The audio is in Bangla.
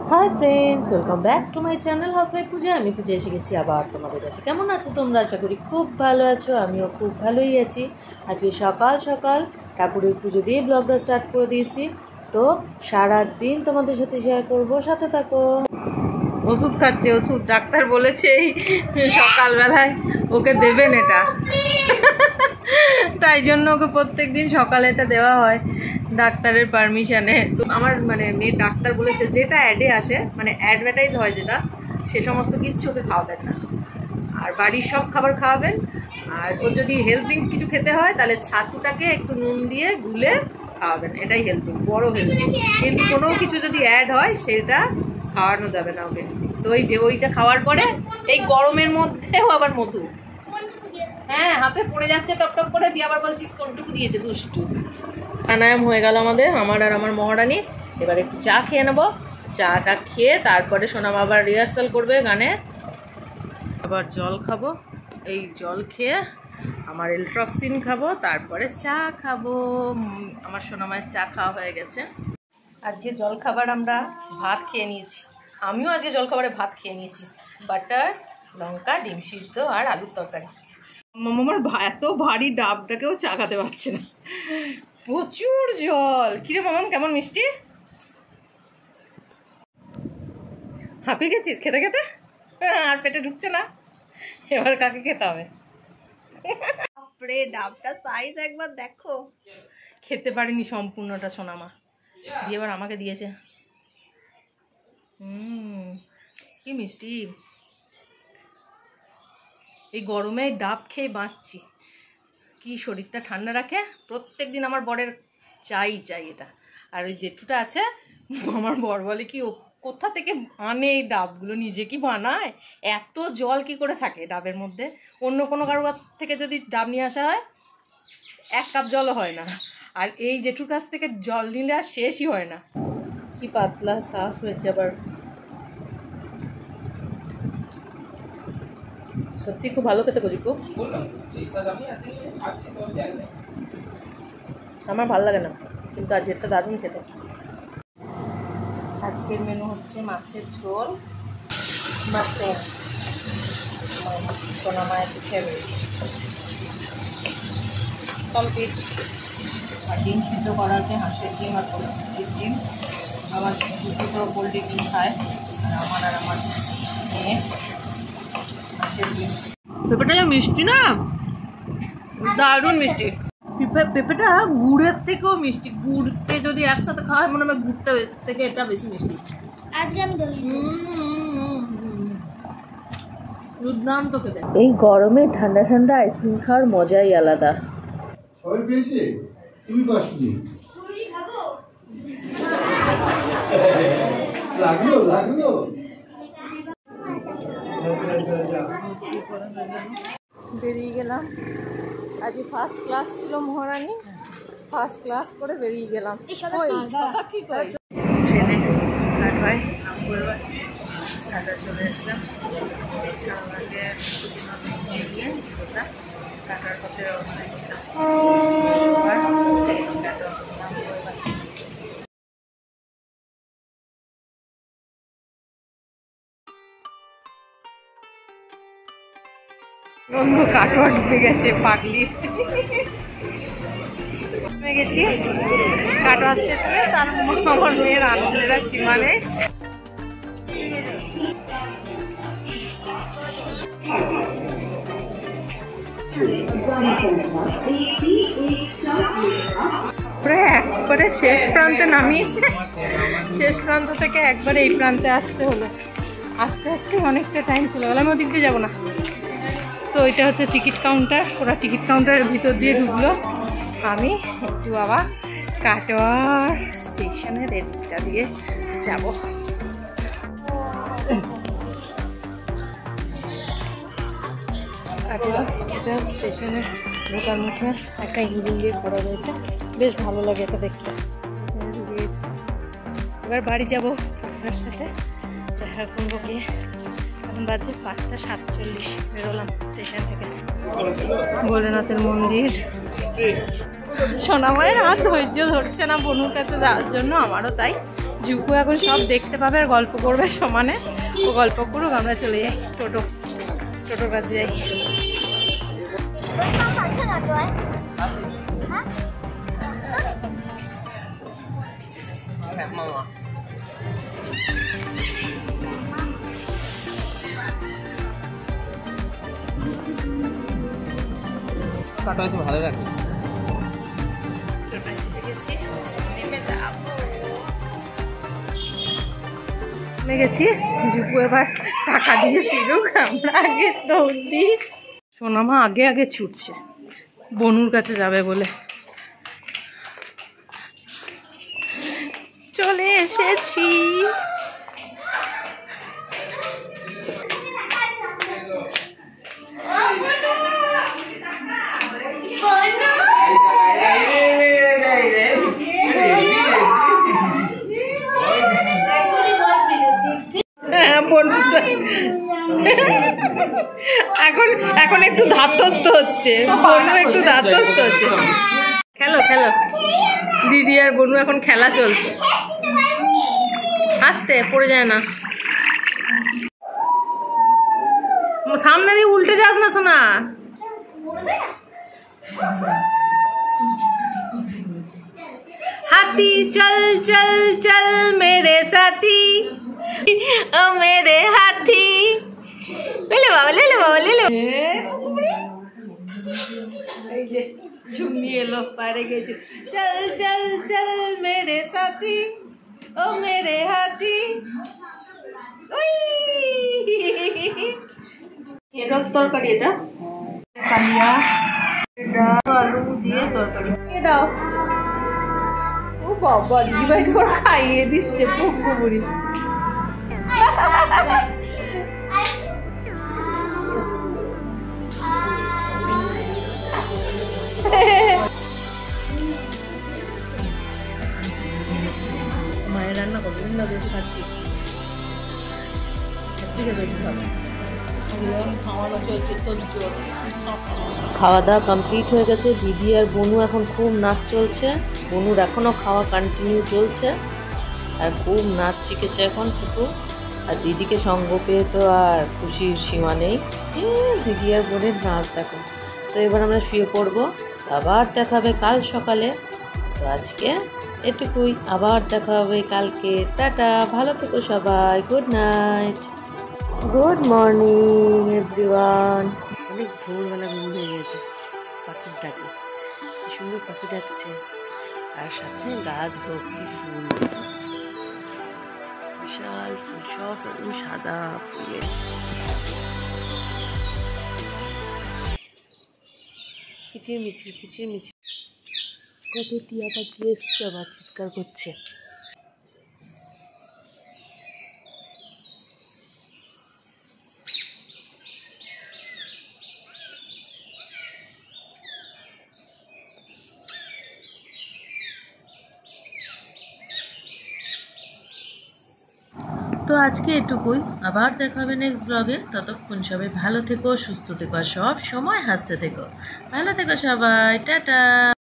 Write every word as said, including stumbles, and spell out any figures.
Hi friends, welcome back to my channel housewife Puja. আমি পূজা এসে গেছি আবার তোমাদের কাছে। কেমন আছো তোমরা? আশা করি খুব ভালো আছো। আমিও খুব ভালোই আছি। আজকে সকাল সকাল ঠাকুরের পুজো দিয়ে ব্লগটা স্টার্ট করে দিয়েছি। তো সারা দিন তোমাদের সাথে শেয়ার করব, সাথে থাকো। ওষুধ খাচ্ছে, ওষুধ ডাক্তার বলেছে এই সকালবেলায় ওকে দেবেন এটা, তাই জন্য ওকে প্রত্যেক দিন সকালে এটা দেওয়া হয় ডাক্তারের পারমিশনে। তো আমার মানে মেয়ে ডাক্তার বলেছে যেটা অ্যাডে আসে, মানে অ্যাডভার্টাইজ হয় যেটা, সে সমস্ত কিছু ওকে খাওয়াবেন না, আর বাড়ির সব খাবার খাওয়াবেন। আর ওর যদি হেলথ ড্রিঙ্ক কিছু খেতে হয় তাহলে ছাতুটাকে একটু নুন দিয়ে গুলে খাওয়াবেন, এটাই হেলথ ড্রিঙ্ক, বড় হেলথ ড্রিঙ্ক। কিন্তু কোনো কিছু যদি অ্যাড হয় সেটা খাওয়ানো যাবে না ওকে। তো ওই যে ওইটা খাওয়ার পরে এই গরমের মধ্যেও আবার মধু, হ্যাঁ হাতে পড়ে যাচ্ছে টকটক করে, দিয়ে আবার বলছিস কোনটুকু দিয়েছে, দুষ্টু। প্রাণায়াম হয়ে গেল আমাদের, আমার আর আমার মহারানী। এবার একটু চা খেয়ে নেবো। চাটা খেয়ে তারপরে সোনাম আবার রিহার্সাল করবে গানে। আবার জল খাবো, এই জল খেয়ে আমার এলট্রক্সিন খাবো, তারপরে চা খাবো। আমার সোনামায়ের চা খাওয়া হয়ে গেছে। আজকে জল খাবার আমরা ভাত খেয়ে নিয়েছি, আমিও আজকে জল খাবারে ভাত খেয়ে নিয়েছি। বাটার, লঙ্কা, ডিম সিদ্ধ আর আলুর তরকারি। আমার এত ভারী ডাবটাকেও চা খাতে পারছে না, প্রচুর জল। কিরে মামাম, কেমন মিষ্টি? হাঁপিয়ে গেছিস খেতে খেতে? আর পেটে ঢুকছে না, এবার কাকে খেতে হবে? বাপরে, ডাবটা সাইজ একবার দেখো। খেতে পারিনি সম্পূর্ণটা সোনামা, দিয়ে এবার আমাকে দিয়েছে। হুম, কি মিষ্টি। এই গরমে ডাব খেয়ে বাঁচছি, কি শরীরটা ঠান্ডা রাখে। প্রত্যেক দিন আমার বরের চাই চাই এটা। আর ওই জেঠুটা আছে, আমার বর বলে কি ও কোথা থেকে আনে এই ডাবগুলো, নিজে কি বানায়? এত জল কি করে থাকে ডাবের মধ্যে? অন্য কোনো কারোর থেকে যদি ডাব নিয়ে আসা হয় এক কাপ জলও হয় না, আর এই জেঠুর কাছ থেকে জল নিলে আর শেষই হয় না। কি পাতলা শ্বাস হয়েছে আবার, সত্যি খুব ভালো খেতে কজিকো। আমার ভালো লাগে না, কিন্তু আজ এটা দারুণ খেতে। আজকের মেনু হচ্ছে মাছের ঝোল, মাছের সোনামায়ের ফেভারিট কমপ্লিট। আর ডিম সিদ্ধ করা আছে, হাঁসের ডিম আর পোলট্রির ডিম। আমার দুটো পোলট্রি ডিম খায়, আর আমার আর আমার মেয়ে হাঁসের ডিম। পেঁপেটা যা মিষ্টি না, দারুণ মিষ্টি। পেঁপে পেঁপেটা গুড়ের থেকেও মিষ্টি। গুড়কে যদি একসাথে খাওয়া হয় মনে হয় গুড়টা থেকে এটা বেশি মিষ্টি। দুর্দান্ত খেতে। এই গরমে ঠান্ডা ঠান্ডা আইসক্রিম খাওয়ার মজাই আলাদা। লাগলো লাগলো বেরিয়ে গেলাম। আজকে ফার্স্ট ক্লাস ছিল মহারানী, ফার্স্ট ক্লাস করে বেরিয়ে গেলাম। ট্রেনে ঘাট হয় রামপুরবার, ঘাটা চলে এসলাম। আমাকে নিয়ে গিয়ে সোজা কাটার পথে রওনা হয়েছিলাম। পৌঁছে গেছি কাটা রামপুরবার। বন্ধু কাটোয়া ঢুকে গেছে, পাগলি হয়ে গেছি কাটোয়া স্টেশনে। তার আমার মেয়ের আনন্দের সীমা নেই। একবারে শেষ প্রান্তে নামিয়েছে, শেষ প্রান্ত থেকে একবারে এই প্রান্তে আসতে হলো। আস্তে আস্তে অনেকটা টাইম চলে গেল। আমি ওদিক দিয়ে যাবো না। তো এটা হচ্ছে টিকিট কাউন্টার, ওরা টিকিট কাউন্টারের ভিতর দিয়ে ঢুকলো। আমি একটু আবার কাটোয়ার স্টেশনের এদিকটা দিয়ে যাব। কাটোয়া এটা স্টেশনের ঢোকার মুখে একটা ইঞ্জিন দিয়ে করা রয়েছে, বেশ ভালো লাগে এটা দেখতে। এবার বাড়ি যাবো আপনার সাথে দেখা করবো গিয়ে। এখন বাজছে পাঁচটা সাতচল্লিশ, বেরোলাম স্টেশন থেকে। ভোলেনাথের মন্দির, সোনামায়ের আর ধৈর্য ধরছে না বনুর কাছে যাওয়ার জন্য, আমারও তাই। জুকু এখন সব দেখতে পাবে আর গল্প করবে সমানে। ও গল্প করুক, আমরা চলে যাই টোটো টোটোর কাছে যাই। ভালো লাগে। নেমে গেছি, জুকু এবার টাকা দিয়ে ফিরুক, আমরা আগে দৌড় দিই। সোনামা আগে আগে ছুটছে বনুর কাছে যাবে বলে। চলে এসেছি। এখন এখন একটু ধাতস্থ হচ্ছে, বনু একটু ধাতস্থ হচ্ছে। খেলো খেলো, দিদি আর বনু এখন খেলা চলছে। আস্তে, পড়ে যায় না। সামনে দিয়ে উল্টে যাস না সোনা। हाथी चल चल चल मेरे साथी, ओ मेरे हाथी। ले ले बाबा, ले ले बाबा, ले ले। এই যে ঝুমনি এলো, পারে গেছে। চল চল চল মেরে সাথী, ও মেরে হাতি। ওই এর তরকারি, এটা কালিয়া, এটা আলু দিয়ে তরকারি। এ দাও। ও বাবা, দিদিভাইকে ওরা খাইয়ে দিচ্ছে পুকু বুড়ি। মায়ের রান্না করবো না, বেশি খাচ্ছি। খাওয়া দাওয়া কমপ্লিট হয়ে গেছে। দিদি আর বনু এখন খুব নাচ চলছে। বনুর এখনও খাওয়া কন্টিনিউ চলছে আর খুব নাচ শিখেছে এখন ফুটু। আর দিদিকে সঙ্গ পেয়ে তো আর খুশির সীমা নেই। দিদি আর বোনের নাচ দেখো। তো এবার আমরা শুয়ে পড়বো, আবার দেখা হবে কাল সকালে। তো আজকে এটুকুই, আবার দেখা হবে কালকে। টাটা, ভালো থেকো সবাই, good night, good morning everyone. অনেক ভোরবেলা ঘুম হয়ে গেছে, পাখির ডাকে কি সুন্দর পাখি ডাকছে, আর সাথে গাছ ভর্তি ফুল, বিশাল ফুল, সব সাদা ফুলে। কিচির মিচির কিচির মিচির, কত টিয়া পাখি এসছে, আবার চিৎকার করছে। তো আজকে এটুকুই, আবার দেখা হবে নেক্সট ব্লগে। ততক্ষণ সবাই ভালো থেকো, সুস্থ থেকো, আর সব সময় হাসতে থেকো। ভালো থেকো সবাই, টাটা।